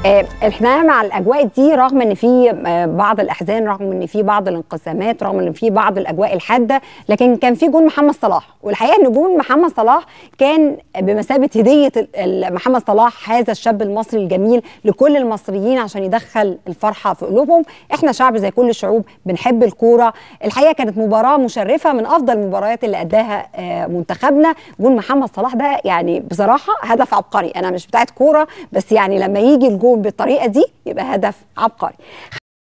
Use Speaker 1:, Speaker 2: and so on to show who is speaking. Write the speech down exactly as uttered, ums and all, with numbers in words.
Speaker 1: احنا مع الاجواء دي رغم ان في بعض الاحزان، رغم ان في بعض الانقسامات، رغم ان في بعض الاجواء الحاده، لكن كان في جون محمد صلاح. والحقيقه ان جون محمد صلاح كان بمثابه هديه محمد صلاح هذا الشاب المصري الجميل لكل المصريين عشان يدخل الفرحه في قلوبهم. احنا شعب زي كل الشعوب بنحب الكوره. الحقيقه كانت مباراه مشرفه، من افضل المباريات اللي اداها منتخبنا. جون محمد صلاح ده يعني بصراحه هدف عبقري. انا مش بتاعت كوره، بس يعني لما يجي الجون بالطريقه دي يبقى هدف عبقري.